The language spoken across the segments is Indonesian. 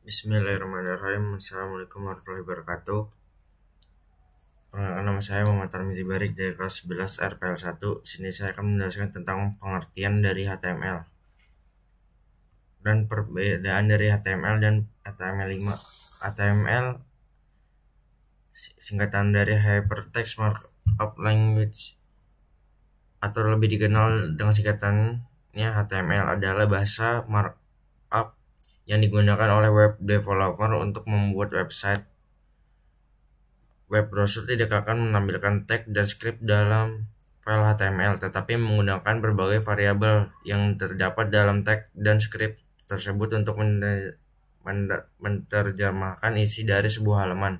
Bismillahirrahmanirrahim. Assalamualaikum warahmatullahi wabarakatuh. Perkenalkan, nama saya Muhammad Tarmizi Barik dari kelas 11 RPL 1. Sini saya akan menjelaskan tentang pengertian dari HTML dan perbedaan dari HTML dan HTML5. HTML singkatan dari Hypertext Markup Language, atau lebih dikenal dengan singkatannya HTML, adalah bahasa markup yang digunakan oleh web developer untuk membuat website. Web browser tidak akan menampilkan tag dan script dalam file HTML, tetapi menggunakan berbagai variabel yang terdapat dalam tag dan script tersebut untuk menerjemahkan isi dari sebuah halaman.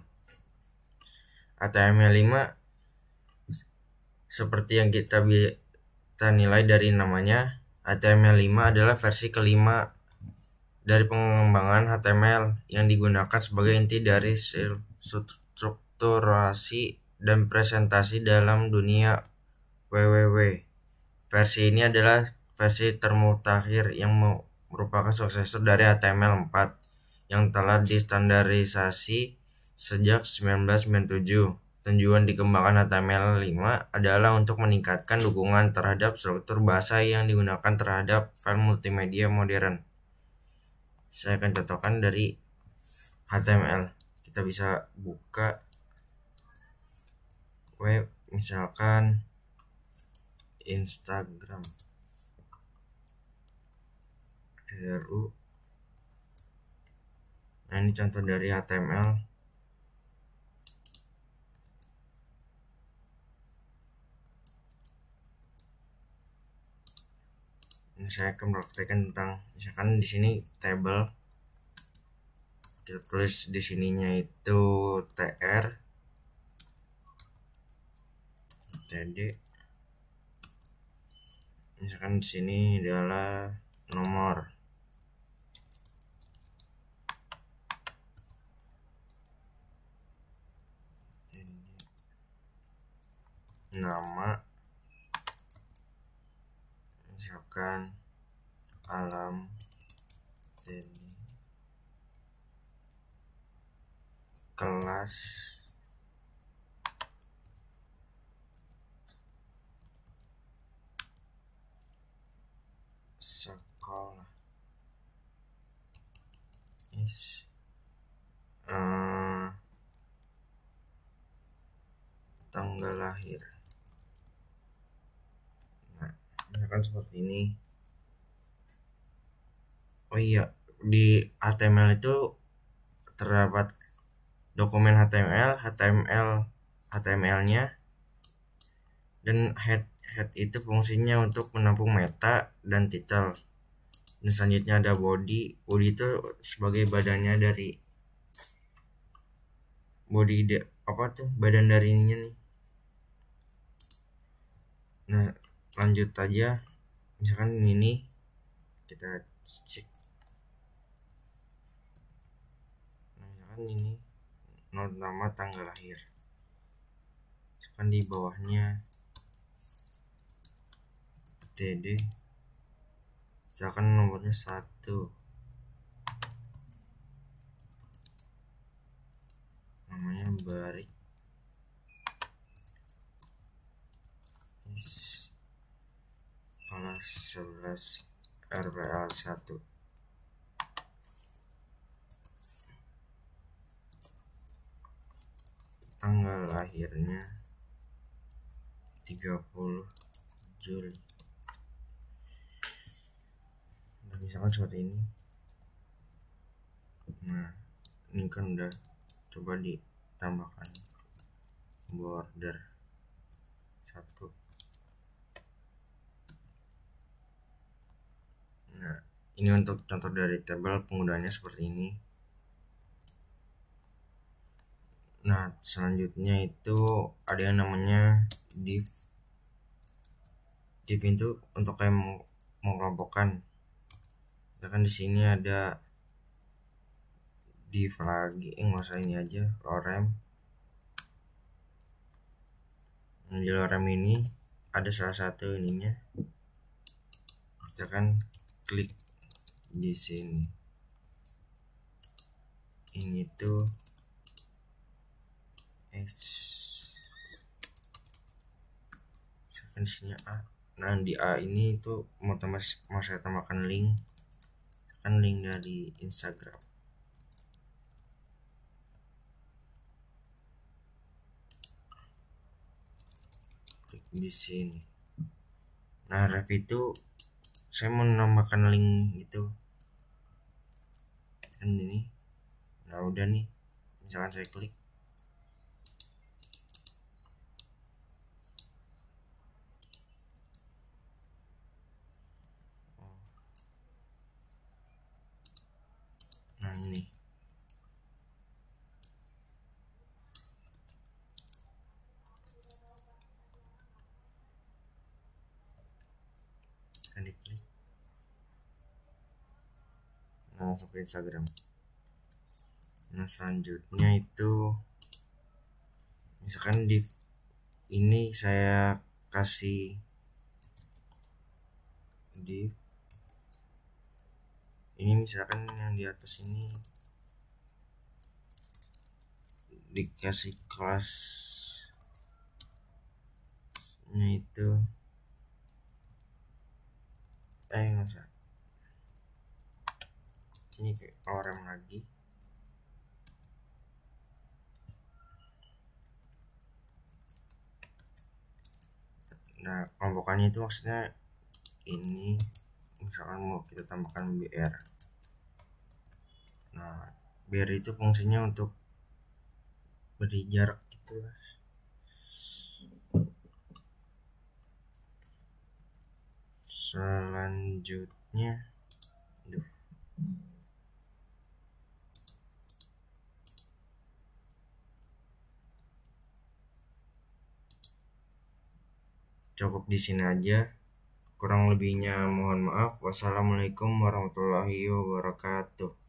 HTML5, seperti yang kita nilai dari namanya, HTML5 adalah versi kelima dari pengembangan HTML yang digunakan sebagai inti dari strukturasi dan presentasi dalam dunia www. Versi ini adalah versi termutakhir yang merupakan suksesor dari HTML4 yang telah distandarisasi sejak 1997. Tujuan dikembangkan HTML5 adalah untuk meningkatkan dukungan terhadap struktur bahasa yang digunakan terhadap file multimedia modern. Saya akan contohkan dari HTML. Kita bisa buka web, misalkan Instagram. Nah, ini contoh dari HTML. Ini saya akan mempraktekkan tentang, misalkan di sini table, kita tulis di sininya itu tr, td. Misalkan di sini adalah nomor. Nama, misalkan alam, kelas, sekolah, tanggal lahir. Nah, misalkan seperti ini. Oh iya, di HTML itu terdapat dokumen HTML-nya, dan head itu fungsinya untuk menampung meta dan title. Dan selanjutnya ada body itu sebagai badannya dari badan dari ininya nih. Nah, lanjut aja, misalkan ini kita cek. Nah, misalkan ini nama, tanggal lahir. Misalkan di bawahnya td, misalkan nomornya 1, namanya Barik, kelas 11 RPL 1. Tanggal lahirnya 30 Juli. Nah, misalkan seperti ini. Nah, ini kan udah, coba ditambahkan border 1. Nah, ini untuk contoh dari tabel, penggunaannya seperti ini. Nah, selanjutnya itu ada yang namanya div. Div itu untuk kayak mengelompokkan. Misalkan di sini ada div lagi, nggak usah ini aja, lorem. Nah, di lorem ini ada salah satu ininya. Misalkan klik di sini. sini itu di sini A. Nah di A ini itu mau saya tambahkan link, dari Instagram. Klik di sini. Nah ref itu saya mau menambahkan link itu kan ini. Nah udah nih, misalkan saya klik. Nah ini kan diklik. Nah masuk ke Instagram. Nah selanjutnya itu misalkan di ini saya kasih di ini, misalkan yang di atas ini dikasih kelasnya itu nggak usah, sini kayak orang lagi. Nah kelompokannya itu maksudnya ini, misalkan mau kita tambahkan BR. Nah BR itu fungsinya untuk beri jarak gitu lah. Selanjutnya cukup di sini aja. Kurang lebihnya mohon maaf. Wassalamualaikum warahmatullahi wabarakatuh.